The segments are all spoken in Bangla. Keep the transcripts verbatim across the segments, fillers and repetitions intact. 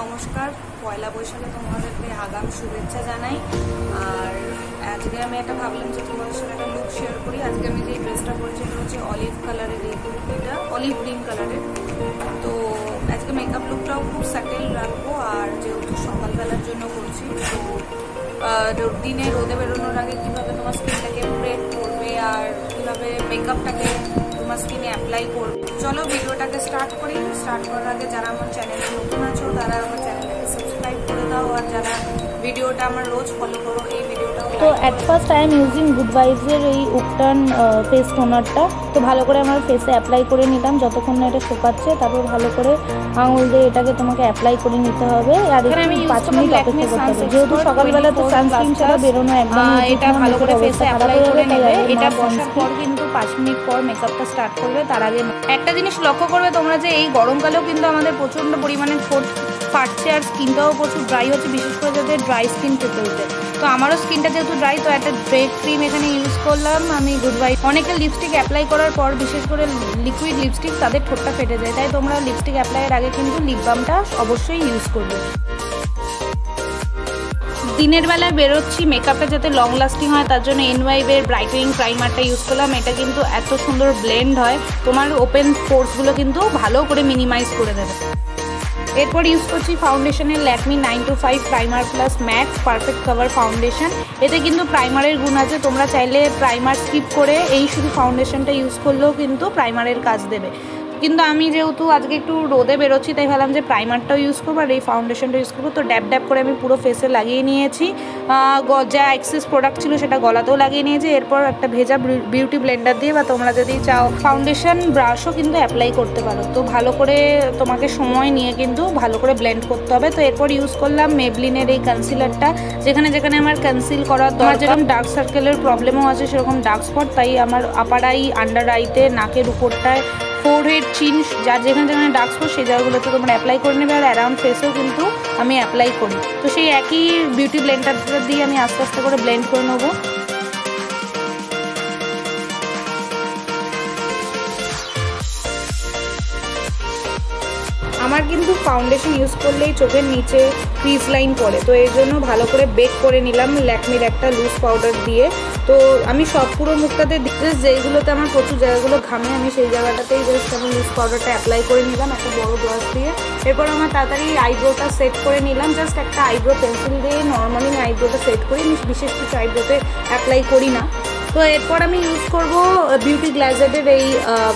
নমস্কার, পয়লা বৈশাখে তোমাদেরকে আগাম শুভেচ্ছা জানাই। আর আজকে আমি একটা ভাবলাম যে তোমাদের সাথে একটা লুক শেয়ার করি। আজকে আমি যে ড্রেসটা পরেছি এটা হচ্ছে অলিভ কালারের, এই কুর্তিটা অলিভ গ্রিন কালারের। তো আজকে মেকআপ লুকটাও খুব স্যাটেল রাখবো, আর যেহেতু সকালবেলার জন্য করছি, তো দিনে রোদে বেরোনোর আগে কীভাবে তোমার স্কিনটাকে প্রেপ করবে আর কীভাবে মেকআপটাকে তোমার স্কিনে অ্যাপ্লাই করবে, চলো ভিডিওটাকে স্টার্ট করি। স্টার্ট করার আগে যারা আমার চ্যানেলে নতুন আছো তারা আমার চ্যানেলটাকে সাবস্ক্রাইব করে দাও, আর যারা ভিডিওটা আমার রোজ ফলো করো এই ভিডিওটাও। তো at first I am using good ভাইবসের এই উপটার্ন ফেস টোনারটা। তো ভালো করে আমার ফেসে অ্যাপ্লাই করে নিলাম যতক্ষণ না এটা শুকাচ্ছে। তারপর ভালো করে আঙুল দিয়ে এটাকে তোমাকে অ্যাপ্লাই করে নিতে হবে, আর আমি পাঁচ মিনিট অপেক্ষা করতে হবে। যেহেতু সকালবেলা তো সানস্ক্রিন ছাড়া বেরোনো একদম, এটা ভালো করে ফেসে অ্যাপ্লাই করে নেবে। এটা বসার পর কিন্তু পাঁচ মিনিট পর মেকআপটা স্টার্ট করবে। তার আগে একটা জিনিস লক্ষ্য করবে তোমরা যে এই গরমকালেও কিন্তু আমাদের প্রচণ্ড পরিমাণে ঠোঁট ফাটছে আর স্কিনটাও প্রচুর ড্রাই হচ্ছে, বিশেষ করে যাদের ড্রাই স্কিন পিপলতে। তো আমারও স্কিনটা যেহেতু ড্রাই, তো একটা ড্রে ক্রিম এখানে ইউজ করলাম আমি গুড ভাইব। অনেকে লিপস্টিক অ্যাপ্লাই করার পর, বিশেষ করে লিকুইড লিপস্টিক, তাদের ঠোঁটটা ফেটে যায়, তাই তোমরা লিপস্টিক অ্যাপ্লাইয়ের আগে কিন্তু লিপ বামটা অবশ্যই ইউজ করবে। দিনের বেলায় বেরোচ্ছি, মেকআপটা যাতে লং লাস্টিং হয় তার জন্য এনওয়াইবের ব্রাইটেনিং প্রাইমারটা ইউজ করলাম। এটা কিন্তু এত সুন্দর ব্লেন্ড হয়, তোমার ওপেন পোর্সগুলো কিন্তু ভালো করে মিনিমাইজ করে দেবে। এরপর ইউজ করছি ফাউন্ডেশনের Lakme nine to five primer plus matte perfect cover foundation. এতে কিন্তু প্রাইমারের গুণ আছে, তোমরা চাইলে প্রাইমার স্কিপ করে এই শুধু ফাউন্ডেশনটা ইউজ করলেও কিন্তু প্রাইমারের কাজ দেবে। কিন্তু আমি যেহেতু আজকে একটু রোদে বেরোচ্ছি, তাই ভাবলাম যে প্রাইমারটাও ইউজ করবো আর এই ফাউন্ডেশনটা ইউজ করবো। তো ড্যাব ড্যাব করে আমি পুরো ফেসে লাগিয়ে নিয়েছি, যা এক্সেস প্রোডাক্ট ছিল সেটা গলাতেও লাগিয়ে নিয়েছি। এরপর একটা ভেজা বিউটি ব্লেন্ডার দিয়ে, বা তোমরা যদি চাও ফাউন্ডেশন ব্রাশও কিন্তু অ্যাপ্লাই করতে পারো। তো ভালো করে তোমাকে সময় নিয়ে কিন্তু ভালো করে ব্লেন্ড করতে হবে। তো এরপর ইউজ করলাম মেবলিনের এই কনসিলারটা, যেখানে যেখানে আমার কনসিল করার দরকার, যেরকম ডার্ক সার্কেলের প্রবলেমও আছে সেরকম ডার্ক স্পট, তাই আমার আপার আই, আন্ডার আইতে, নাকের উপরটায়, ফোরহেড, চিন, যার যেখানে যেখানে ডার্ক স্পট সেই জায়গাগুলোতে তোমরা অ্যাপ্লাই করে নেবে। আর অ্যারাউন্ড ফেসেও কিন্তু আমি অ্যাপ্লাই করি। তো সেই একই বিউটি ব্লেন্ডারটা দিয়ে আমি আস্তে আস্তে করে ব্লেন্ড করে নেবো। আমার কিন্তু ফাউন্ডেশন ইউজ করলেই চোখের নিচে ক্রিজ লাইন পড়ে, তো এই জন্য ভালো করে বেক করে নিলাম ল্যাকমির একটা লুজ পাউডার দিয়ে। তো আমি সব পুরো মুখটাতে জাস্ট যেইগুলোতে আমার প্রচুর জায়গাগুলো ঘামে, আমি সেই জায়গাটাতেই জাস্ট আমি লুজ পাউডারটা অ্যাপ্লাই করে নিলাম একটা বড় ব্রাশ দিয়ে। এরপর আমার তাড়াতাড়ি আইব্রোটা সেট করে নিলাম, জাস্ট একটা আইব্রো পেন্সিল দিয়ে নর্মালি আমি আইব্রোটা সেট করি, আমি বিশেষ কিছু আইব্রোতে অ্যাপ্লাই করি না। তো এরপর আমি ইউজ করব বিউটি গ্ল্যাজেটের এই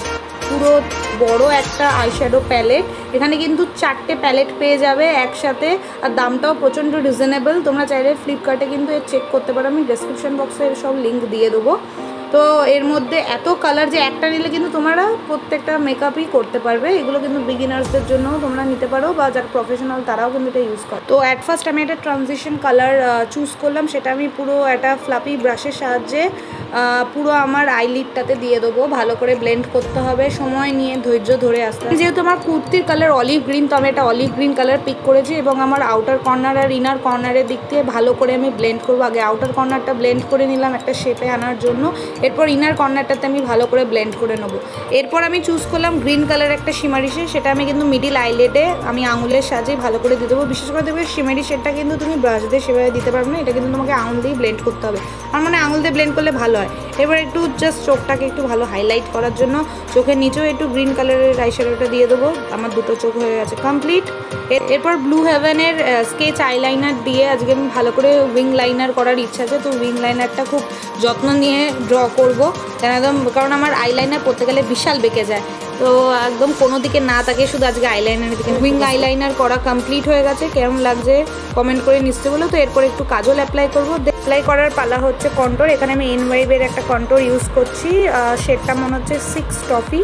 পুরো বড় একটা আইশ্যাডো প্যালেট। এখানে কিন্তু চারটে প্যালেট পেয়ে যাবে একসাথে, আর দামটাও প্রচণ্ড রিজনেবল। তোমরা চাইলে ফ্লিপকার্টে কিন্তু এর চেক করতে পারো, আমি ডেসক্রিপশন বক্সে এর সব লিঙ্ক দিয়ে দেবো। তো এর মধ্যে এত কালার যে একটা নিলে কিন্তু তোমরা প্রত্যেকটা মেকআপই করতে পারবে। এগুলো কিন্তু বিগিনার্সদের জন্যও তোমরা নিতে পারো, বা যারা প্রফেশনাল তারাও কিন্তু এটা ইউজ করে। তো অ্যাট ফার্স্ট আমি একটা ট্রানজিশন কালার চুজ করলাম, সেটা আমি পুরো একটা ফ্লাপি ব্রাশের সাহায্যে পুরো আমার আইলিডটাতে দিয়ে দেবো। ভালো করে ব্লেন্ড করতে হবে, সময় নিয়ে ধৈর্য ধরে আসতে হবে। যেহেতু আমার কুর্তির কালার অলিভ গ্রিন, তো আমি একটা অলিভ গ্রিন কালার পিক করেছি, এবং আমার আউটার কর্নার আর ইনার কর্নারের দিক দিয়ে ভালো করে আমি ব্লেন্ড করবো। আগে আউটার কর্নারটা ব্লেন্ড করে নিলাম একটা শেপে আনার জন্য, এরপর ইনার কর্নারটাতে আমি ভালো করে ব্লেন্ড করে নেবো। এরপর আমি চুজ করলাম গ্রিন কালার একটা শিমারি শেড, সেটা আমি কিন্তু মিডিল আইলেটে আমি আঙুলের সাহায্যে ভালো করে দিয়ে দেবো। বিশেষ করে দেখবে শিমারি শেডটা কিন্তু তুমি ব্রাশ দিয়ে সেভাবে দিতে পারবে না, এটা কিন্তু তোমাকে আঙুল দিয়ে ব্লেন্ড করতে হবে। আর মানে আঙুল দিয়ে ব্লেন্ড করলে ভালো হয়। এবার একটু জাস্ট চোখটাকে একটু ভালো হাইলাইট করার জন্য চোখের নিচেও একটু গ্রিন কালারের আইশ্যাডোটা দিয়ে দেবো। আমার দুটো চোখ হয়ে গেছে কমপ্লিট। এরপর ব্লু হেভেনের স্কেচ আইলাইনার দিয়ে আজকে আমি ভালো করে উইং লাইনার করার ইচ্ছা আছে, তো উইং লাইনারটা খুব যত্ন নিয়ে ড্র করবো একদম, কারণ আমার আইলাইনার পরতে গেলে বিশাল বেঁকে যায়। তো একদম কোনো দিকে না তাকে শুধু আজকে আইলাইনারের দিকে। উইং আইলাইনার করা কমপ্লিট হয়ে গেছে, কেমন লাগছে কমেন্ট করে নিশ্চয় বলো। তো এরপর একটু কাজল অ্যাপ্লাই করবো। অ্যাপ্লাই করার পালা হচ্ছে কন্ট্রোর। এখানে আমি এনওয়াইবের একটা কন্ট্রোর ইউজ করছি, শেডটা মনে হচ্ছে সিক্স টফি।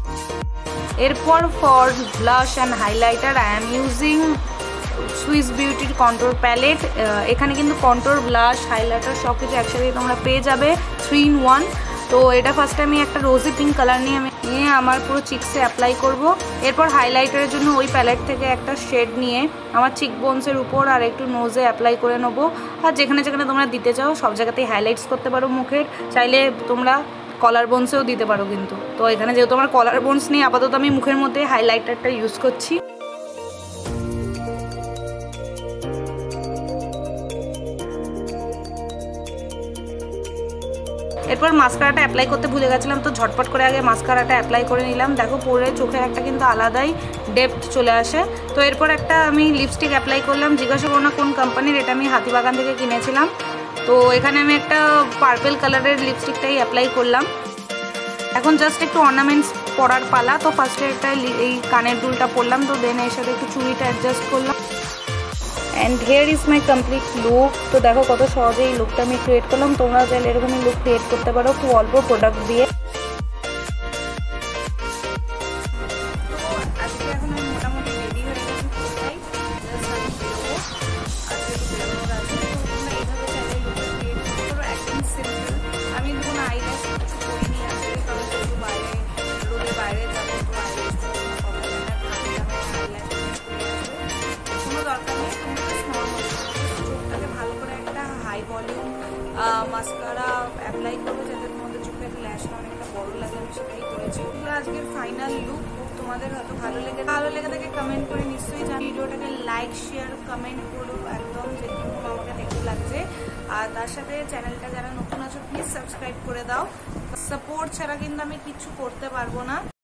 এরপর for blush and highlighter I am using Swiss বিউটির কন্ট্রোর প্যালেট। এখানে কিন্তু কন্ট্রোর, ব্লাশ, হাইলাইটার সব কিছু একসাথে তোমরা পেয়ে যাবে থ্রি ইন ওয়ান। তো এটা ফার্স্টে আমি একটা রোজি পিঙ্ক কালার নিয়ে আমি নিয়ে আমার পুরো চিকসে অ্যাপ্লাই করব। এরপর হাইলাইটারের জন্য ওই প্যালেট থেকে একটা শেড নিয়ে আমার চিক বোনসের উপর আর একটু নোজে অ্যাপ্লাই করে নেবো। আর যেখানে যেখানে তোমরা দিতে চাও সব জায়গাতেই হাইলাইটস করতে পারো মুখের, চাইলে তোমরা কলার বোনসেও দিতে পারো কিন্তু। তো এখানে যেহেতু আমার কলার বোনস নেই, আপাতত আমি মুখের মধ্যে হাইলাইটারটা ইউজ করছি। এরপর মাস্কারাটা অ্যাপ্লাই করতে ভুলে গেছিলাম, তো ঝটপট করে আগে মাস্কারাটা অ্যাপ্লাই করে নিলাম। দেখো পরে চোখের একটা কিন্তু আলাদাই ডেপথ চলে আসে। তো এরপর একটা আমি লিপস্টিক অ্যাপ্লাই করলাম, জিজ্ঞাসা করো না কোন কোম্পানির, এটা আমি হাতিবাগান থেকে কিনেছিলাম। তো এখানে আমি একটা পার্পেল কালারের লিপস্টিকটাই অ্যাপ্লাই করলাম। এখন জাস্ট একটু অর্নামেন্টস পরার পালা। তো ফার্স্টে একটা এই কানের দুলটা পরলাম, তো দেন এর সাথে একটু চুড়িটা অ্যাডজাস্ট করলাম। And here is my complete look. তো দেখো কত সহজে এই লুকটা আমি ক্রিয়েট করলাম। তোমরা চাইলে এরকমই লুক ক্রিয়েট করতে পারো খুব অল্প প্রোডাক্ট দিয়ে। আজকে এখন আমি মোটামুটি রেডি হয়ে গেছি পুরোটাই, জাস্ট আমি বেরোবো, আজকে একটু বেরোনোর আছে। তো তোমরা এইভাবে চাইলে লুকটা ক্রিয়েট করতে পারো, একদম সিম্পল। আমি কোনো আইল্যাশ কিছু করিনি আজকে, কারণ যেহেতু বাইরে রোদে বাইরে যাবো, তো আইল্যাশ কোনো দরকার নেই। তোমরা জাস্ট নর্মাল চোখটাকে ভালো করে একটা হাই ভলিউম মাস্কারা অ্যাপ্লাই করবো, যাতে তোমাদের চোখের ল্যাশটা অনেকটা বড় লাগে, আমি সেটাই করেছি। এগুলো আজকের ফাইনাল লুক। তোমাদের হয়তো ভালো লেগে ভালো লেগে থাকে কমেন্ট করে নিশ্চয়ই জানি। ভিডিওটাকে লাইক শেয়ার কমেন্ট করো একদম, যেরকম আমাকে দেখতে লাগছে। আর তার সাথে চ্যানেলটা যারা নতুন আছো প্লিজ সাবস্ক্রাইব করে দাও। সাপোর্ট ছাড়া কিন্তু আমি কিছু করতে পারবো না।